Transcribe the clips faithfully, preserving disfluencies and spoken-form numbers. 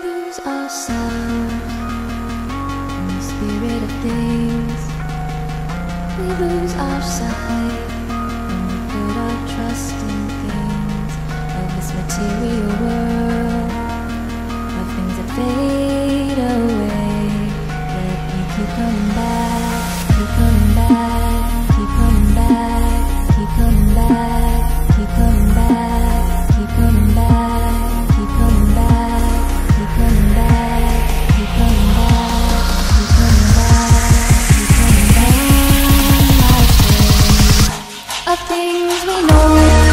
lose ourselves in the spirit of things. We lose our sight when we put our trust in things of this material world, of things that fade away. Yet you keep coming back, keep coming back, keep coming back, keep coming back, keep coming back, keep coming back, keep coming back, keep coming back, keep coming back, keep coming back, keep coming back. Of things we know.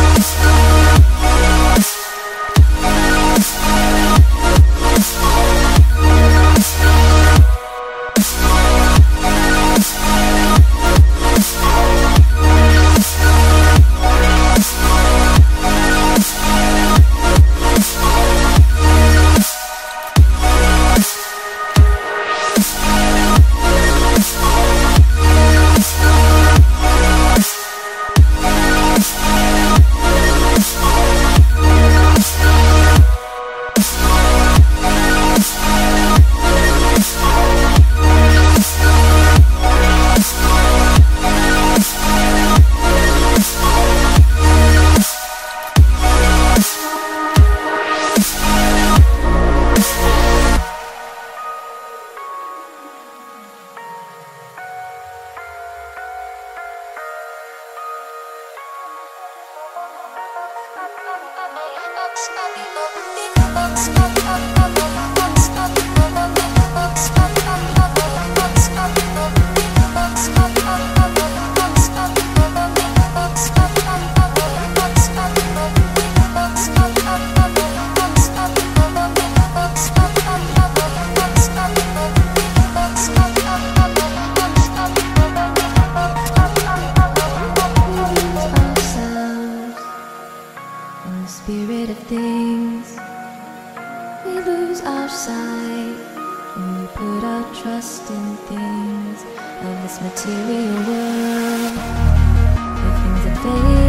Spirit of things, we lose our sight when we put our trust in things of this material world, of things that fade.